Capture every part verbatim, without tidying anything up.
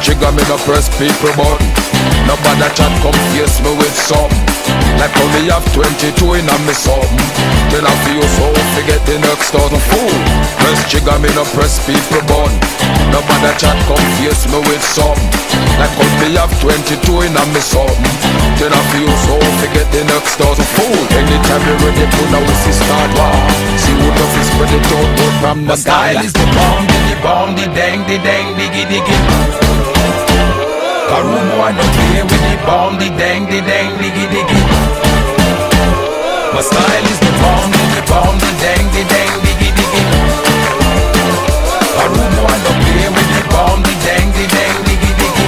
trigger, me no press people button. Nobody chat come face me with something. Like how me have twenty-two in a me something. Then I feel so forget the next thousand fool. Press trigger, me no press people button. Nobody chat come face me with something. Like how me have twenty-two in a me something. Then I feel so forget the next thousand fool. Anytime you ready to now we see start war. See who love is spread it out, out from the style is the bomb, the bomb, the dang, the dang, diggy diggy. Karumo I don't play with the bomb, the dang, the dang, diggy diggy. My style is the bomb, the bomb, the dang, the dang, diggy diggy. Karumo I don't play with the bomb, the dang, the dang, diggy diggy.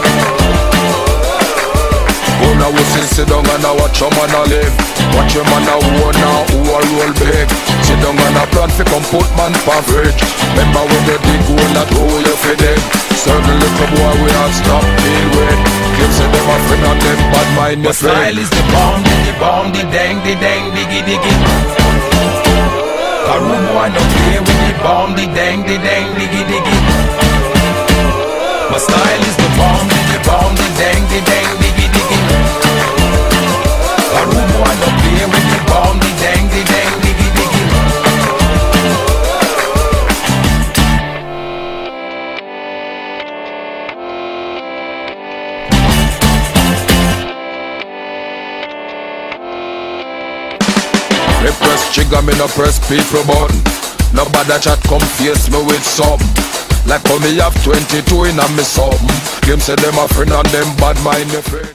Go now we sit, sit down and I watch your man a live. Watch your man a war now, who a roll big. Sit down and a plan fi come put man for fridge. Remember when you dig hole that hole you fi dig. Certain little boy we have stop deal with. Kill say them a friend and them bad mind the friend. My style is the bomb, the bomb, the dang, the dang, diggy diggy. Karumo I don't play with the bomb, the dang, the dang, diggy diggy. My style is the bomb, the bomb, the dang, the dang, diggy diggy. Karumo I don't play with the bomb, the dang, the dang, diggy diggy. Me press trigger, me no press people button. Nobody chat come face me with something. Like how me have twenty-two in a me something. Claim say them a friend and them bad mind the friend.